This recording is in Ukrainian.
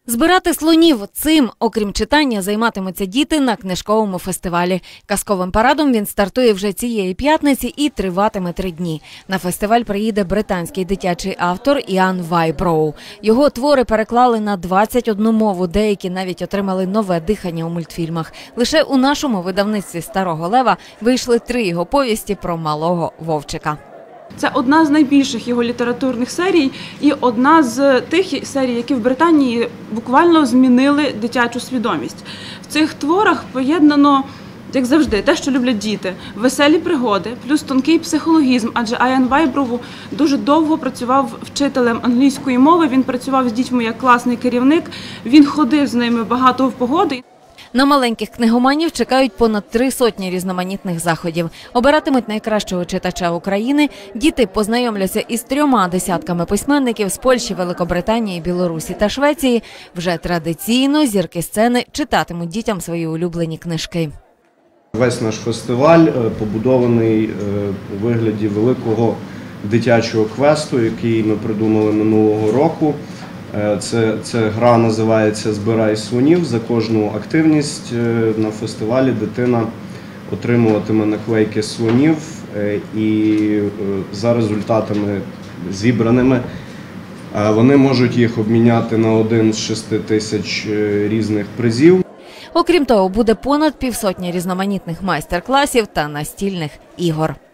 Збирати слонів – цим, окрім читання, займатимуться діти на книжковому фестивалі. Казковим парадом він стартує вже цієї п'ятниці і триватиме 3 дні. На фестиваль приїде британський дитячий автор Іан Вайброу. Його твори переклали на 21 мову, деякі навіть отримали нове дихання у мультфільмах. Лише у нашому видавництві «Старого лева» вийшли 3 його повісті про малого вовчика. Це одна з найбільших його літературних серій і одна з тих серій, які в Британії буквально змінили дитячу свідомість. В цих творах поєднано, як завжди, те, що люблять діти, веселі пригоди, плюс тонкий психологізм, адже Іан Вайброу дуже довго працював вчителем англійської мови, він працював з дітьми як класний керівник, він ходив з ними багато в погоди. На маленьких книгоманів чекають понад 300 різноманітних заходів. Обиратимуть найкращого читача України, діти познайомляться із 3 десятками письменників з Польщі, Великобританії, Білорусі та Швеції. Вже традиційно зірки сцени читатимуть дітям свої улюблені книжки. Весь наш фестиваль побудований у вигляді великого дитячого квесту, який ми придумали минулого року. Це гра називається «Збирай слонів». За кожну активність на фестивалі дитина отримуватиме наклейки слонів і за результатами зібраними вони можуть їх обміняти на один з 6 тисяч різних призів. Окрім того, буде понад 50 різноманітних майстер-класів та настільних ігор.